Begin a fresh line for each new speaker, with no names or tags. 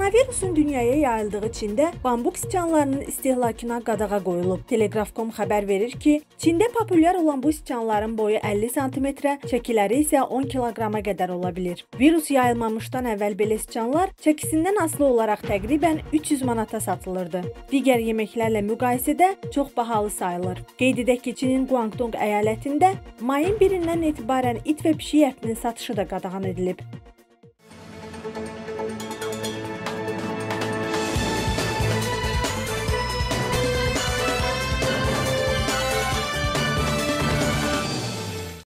Koronavirusun dünyaya yayıldığı Çində bambuq siçanlarının istehlakına qadağa qoyulub. Telegraf.com xəbər verir ki, Çində populyar olan bu siçanların boyu 50 sm, çəkiləri isə 10 kiloqrama qədər ola bilir. Virus yayılmamışdan əvvəl belə siçanlar çəkisindən asılı olaraq təqribən 300 manata satılırdı. Digər yeməklərlə müqayisədə çox bahalı sayılır. Qeyd edək ki, Çinin Guangdong əyalətində mayın 1-dən etibarən it və pişik ətinin satışı da qadağan edilib.